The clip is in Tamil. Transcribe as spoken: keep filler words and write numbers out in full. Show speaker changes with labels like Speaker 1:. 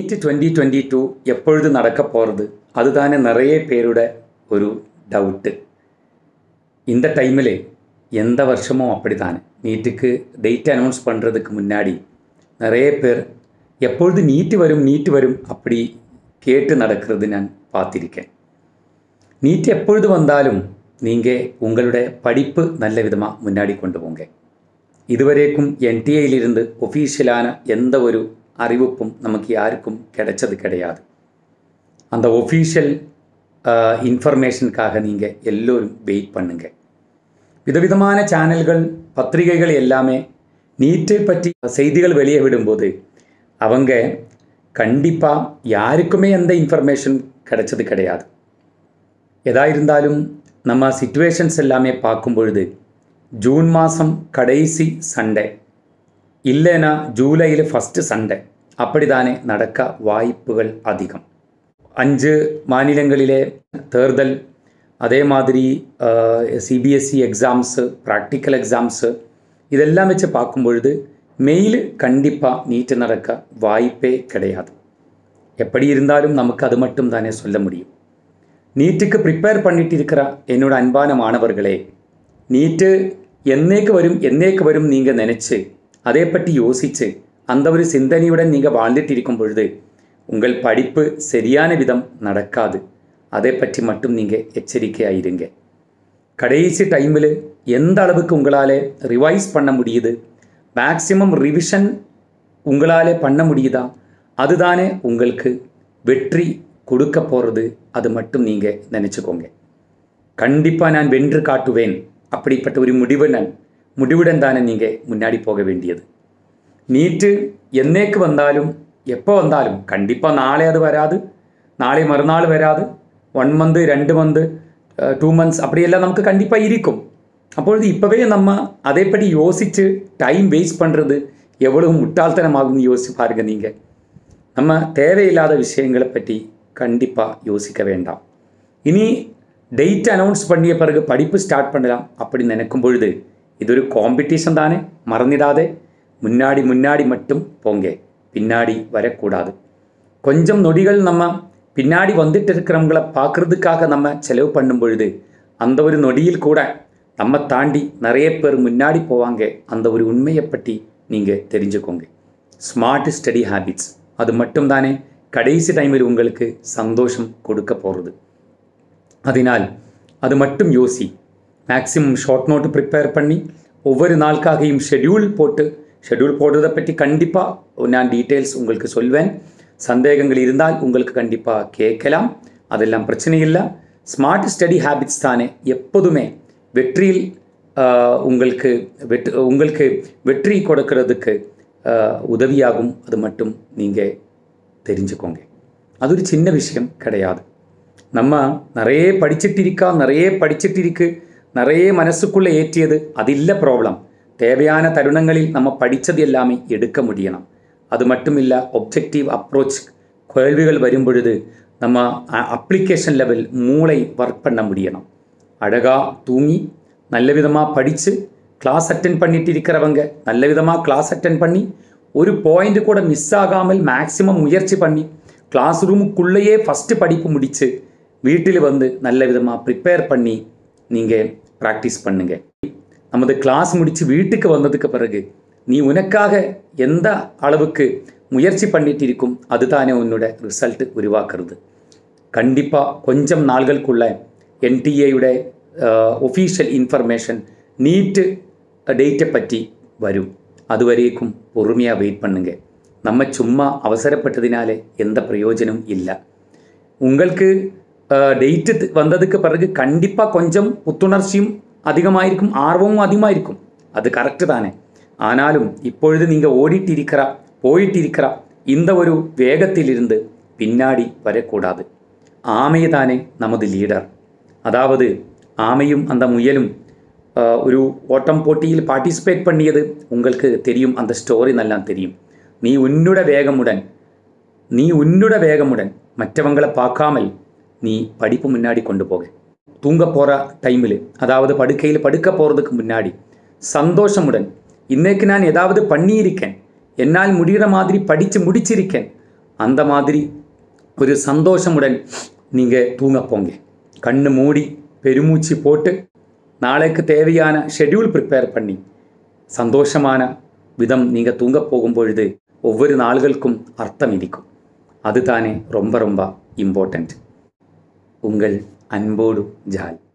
Speaker 1: நீட் twenty twenty-two எப்பொழுது நடக்க போகிறது அதுதானே நிறைய பேரோட ஒரு டவுட்டு. இந்த டைமில் எந்த வருஷமும் அப்படித்தானே நீட்டுக்கு டேட் அனௌன்ஸ் பண்ணுறதுக்கு முன்னாடி நிறைய பேர் எப்பொழுது நீட்டு வரும் நீட்டு வரும் அப்படி கேட்டு நடக்கிறது நான் பார்த்திருக்கேன். நீட் எப்பொழுது வந்தாலும் நீங்கள் உங்களுடைய படிப்பு நல்ல விதமாக முன்னாடி கொண்டு போங்க. இதுவரைக்கும் என் டி ஏயிலிருந்து ஒஃபீஷியலான எந்த ஒரு அறிவிப்பும் நமக்கு யாருக்கும் கிடைச்சது கிடையாது. அந்த ஒஃபீஷியல் இன்ஃபர்மேஷனுக்காக நீங்கள் எல்லோரும் வெயிட் பண்ணுங்கள். விதவிதமான சேனல்கள் பத்திரிகைகள் எல்லாமே நீட்டை பற்றி செய்திகள் வெளியே விடும்போது அவங்க கண்டிப்பாக யாருக்குமே எந்த இன்ஃபர்மேஷன் கிடைச்சது கிடையாது. எதா இருந்தாலும் நம்ம சிச்சுவேஷன்ஸ் எல்லாமே பார்க்கும் பொழுது ஜூன் மாதம் கடைசி சண்டே இல்லைனா ஜூலையில் ஃபஸ்ட்டு சண்டே அப்படித்தானே நடக்க வாய்ப்புகள் அதிகம். அஞ்சு மாநிலங்களிலே தேர்தல், அதே மாதிரி சிபிஎஸ்சி எக்ஸாம்ஸு, ப்ராக்டிக்கல் எக்ஸாம்ஸு இதெல்லாம் வச்சு பார்க்கும் பொழுது மெயில் கண்டிப்பாக நீட்டு நடக்க வாய்ப்பே கிடையாது. எப்படி இருந்தாலும் நமக்கு அது மட்டும் தானே சொல்ல முடியும். நீட்டுக்கு ப்ரிப்பேர் பண்ணிட்டு இருக்கிற என்னோட அன்பான மாணவர்களே, நீட்டு என்னைக்கு வரும் என்னைக்கு வரும் நீங்கள் நினச்சி அதை பற்றி யோசித்து அந்த ஒரு சிந்தனையுடன் நீங்கள் வாழ்ந்துட்டு இருக்கும் பொழுது உங்கள் படிப்பு சரியான விதம் நடக்காது. அதை பற்றி மட்டும் நீங்கள் எச்சரிக்கையாயிருங்க. கடைசி டைமில் எந்த அளவுக்கு உங்களால் ரிவைஸ் பண்ண முடியுது, மேக்சிமம் ரிவிஷன் உங்களால் பண்ண முடியுதா, அதுதானே உங்களுக்கு வெற்றி கொடுக்க போகிறது. அது மட்டும் நீங்கள் நினச்சிக்கோங்க. கண்டிப்பாக நான் வென்று காட்டுவேன் அப்படிப்பட்ட ஒரு முடிவு நான் முடிவுடன் தானே நீங்கள் முன்னாடி போக வேண்டியது. நீட்டு என்னைக்கு வந்தாலும் எப்போ வந்தாலும் கண்டிப்பாக நாளை அது வராது, நாளை மறுநாள் வராது, ஒன் மந்த்து ரெண்டு மந்த்து டூ மந்த்ஸ் அப்படியெல்லாம் நமக்கு கண்டிப்பாக இருக்கும். அப்பொழுது இப்போவே நம்ம அதைப்படி யோசித்து டைம் வேஸ்ட் பண்ணுறது எவ்வளவு முட்டாள்தனமாகும்னு யோசிச்சு பாருங்க. நீங்கள் நம்ம தேவையில்லாத விஷயங்களை பற்றி கண்டிப்பாக யோசிக்க வேண்டாம். இனி டேட் அனௌன்ஸ் பண்ணிய பிறகு படிப்பு ஸ்டார்ட் பண்ணலாம் அப்படி நினைக்கும் பொழுது இது ஒரு காம்படிஷன் தானே, மறந்துடாதே. முன்னாடி முன்னாடி மட்டும் போங்க, பின்னாடி வரக்கூடாது. கொஞ்சம் நொடிகள் நம்ம பின்னாடி வந்துட்டு இருக்கிறவங்கள பார்க்குறதுக்காக நம்ம செலவு பண்ணும் பொழுது அந்த ஒரு நொடியில் கூட நம்ம தாண்டி நிறைய பேர் முன்னாடி போவாங்க. அந்த ஒரு உண்மையை பற்றி நீங்கள் தெரிஞ்சுக்கோங்க. ஸ்மார்ட் ஸ்டடி ஹேபிட்ஸ் அது மட்டும் தானே கடைசி டைமில் உங்களுக்கு சந்தோஷம் கொடுக்க போகிறது. அதனால் அது மட்டும் யோசி. மேக்ஸிமம் ஷார்ட் நோட்டு ப்ரிப்பேர் பண்ணி ஒவ்வொரு நாளுக்காகையும் ஷெட்யூல் போட்டு ஷெட்யூல் போடுறதை பற்றி கண்டிப்பாக நான் டீட்டெயில்ஸ் உங்களுக்கு சொல்வேன். சந்தேகங்கள் இருந்தால் உங்களுக்கு கண்டிப்பாக கேட்கலாம், அதெல்லாம் பிரச்சனை இல்லை. ஸ்மார்ட் ஸ்டடி ஹேபிட்ஸ் தானே எப்போதுமே வெற்றியில் உங்களுக்கு வெற்றி உங்களுக்கு வெற்றி கொடுக்கறதுக்கு உதவியாகும். அது மட்டும் நீங்கள் தெரிஞ்சுக்கோங்க. அது ஒரு சின்ன விஷயம் கிடையாது. நம்ம நிறைய படிச்சுட்டு இருக்கா நிறைய படிச்சுட்டு இருக்கு நிறைய மனசுக்குள்ளே ஏற்றியது அது இல்லை ப்ராப்ளம். தேவையான தருணங்களில் நம்ம படித்தது எல்லாமே எடுக்க முடியணும். அது மட்டும் இல்லை, ஒப்ஜெக்டிவ் அப்ரோச் கேள்விகள் வரும் பொழுது நம்ம அப்ளிகேஷன் லெவல் மூளை ஒர்க் பண்ண முடியணும். அழகாக தூங்கி நல்ல விதமாக படித்து கிளாஸ் அட்டென்ட் பண்ணிட்டு இருக்கிறவங்க நல்ல விதமாக கிளாஸ் அட்டென்ட் பண்ணி ஒரு பாயிண்ட் கூட மிஸ் ஆகாமல் மேக்ஸிமம் முயற்சி பண்ணி கிளாஸ் ரூமுக்குள்ளேயே ஃபஸ்ட்டு படிப்பு முடித்து வீட்டில் வந்து நல்ல விதமாக ப்ரிப்பேர் பண்ணி நீங்கள் ப்ராக்டிஸ் பண்ணுங்கள். நமது கிளாஸ் முடித்து வீட்டுக்கு வந்ததுக்கு பிறகு நீ உனக்காக எந்த அளவுக்கு முயற்சி பண்ணிட்டு இருக்கும் அதுதானே உன்னோட ரிசல்ட் உருவாக்குறது. கண்டிப்பாக கொஞ்சம் நாள்களுக்குள்ள என்டிஏயுடைய ஒஃபீஷியல் இன்ஃபர்மேஷன் நீட்டு டேட்டை பற்றி வரும். அதுவரைக்கும் பொறுமையாக வெயிட் பண்ணுங்க. நம்ம சும்மா அவசரப்பட்டதினாலே எந்த பிரயோஜனம் இல்லை. உங்களுக்கு டேட்டு வந்ததுக்கு பிறகு கண்டிப்பாக கொஞ்சம் புத்துணர்ச்சியும் அதிகமாயிருக்கும், ஆர்வமும் அதிகமாக இருக்கும். அது கரெக்டு தானே. ஆனாலும் இப்பொழுது நீங்கள் ஓடிட்டு இருக்கிறா போயிட்டு இருக்கிறா இந்த ஒரு வேகத்திலிருந்து பின்னாடி வரக்கூடாது. ஆமை தானே நமது லீடர். அதாவது ஆமையும் அந்த முயலும் ஒரு ஓட்டம் போட்டியில் பார்ட்டிசிபேட் பண்ணியது உங்களுக்கு தெரியும். அந்த ஸ்டோரி நல்லா தெரியும். நீ உன்னோட வேகமுடன் நீ உன்னோட வேகமுடன் மற்றவங்களை பார்க்காமல் நீ படிப்பு முன்னாடி கொண்டு போக. தூங்க போகிற டைமில், அதாவது படுக்கையில் படுக்க போகிறதுக்கு முன்னாடி சந்தோஷமுடன் இன்னைக்கு நான் ஏதாவது பண்ணியிருக்கேன், என்னால் முடிகிற மாதிரி படித்து முடிச்சிருக்கேன் அந்த மாதிரி ஒரு சந்தோஷமுடன் நீங்கள் தூங்க போங்க. கண்ணு மூடி பெருமூச்சு போட்டு நாளைக்கு தேவையான ஷெட்யூல் ப்ரிப்பேர் பண்ணி சந்தோஷமான விதம் நீங்கள் தூங்க போகும் பொழுது ஒவ்வொரு நாள்களுக்கும் அர்த்தம் இருக்கும். அதுதானே ரொம்ப ரொம்ப இம்பார்ட்டண்ட். உங்கள் அன்போடு ஜால்.